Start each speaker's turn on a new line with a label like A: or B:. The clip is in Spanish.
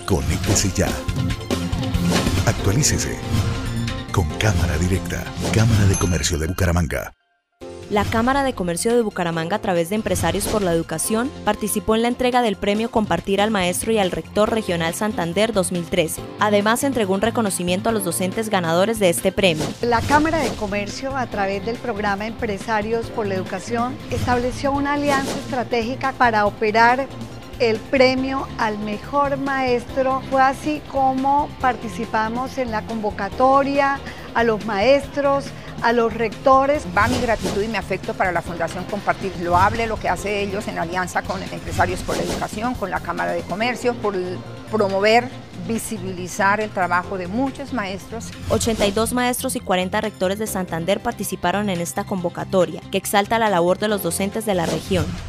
A: Conéctese ya. Actualícese con Cámara Directa, Cámara de Comercio de Bucaramanga.
B: La Cámara de Comercio de Bucaramanga, a través de Empresarios por la Educación, participó en la entrega del premio Compartir al Maestro y al Rector Regional Santander 2013. Además, entregó un reconocimiento a los docentes ganadores de este premio.
C: La Cámara de Comercio, a través del programa Empresarios por la Educación, estableció una alianza estratégica para operar el premio al mejor maestro. Fue así como participamos en la convocatoria a los maestros, a los rectores.
D: Va mi gratitud y mi afecto para la Fundación Compartir Loable, lo que hace ellos en alianza con Empresarios por la Educación, con la Cámara de Comercio, por promover, visibilizar el trabajo de muchos maestros.
B: 82 maestros y 40 rectores de Santander participaron en esta convocatoria, que exalta la labor de los docentes de la región.